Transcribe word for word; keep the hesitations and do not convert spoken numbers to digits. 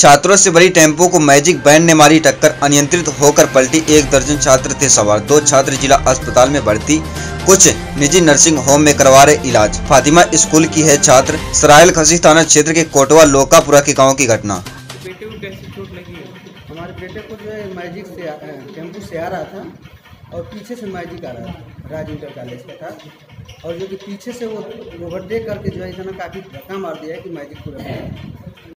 छात्रों से भरी टेम्पो को मैजिक बैंड ने मारी टक्कर, अनियंत्रित होकर पलटी। एक दर्जन छात्र थे सवार। दो छात्र जिला अस्पताल में भर्ती, कुछ निजी नर्सिंग होम में करवा रहे इलाज। फातिमा स्कूल की है छात्र। सरायल खसी थाना क्षेत्र के कोटवा लोकापुरा के गांव की घटना। बेटे को कैसी चोट लगी है? हमारे बेटे को जो है मैजिक से टेम्पो से आ रहा था और पीछे से मैजिक आ रहा था, राज इंटर कॉलेज का था, और जो कि पीछे से वो ओवरटेक करके जो है इतना काफ़ी धक्का मार दिया है कि मैजिक पूरा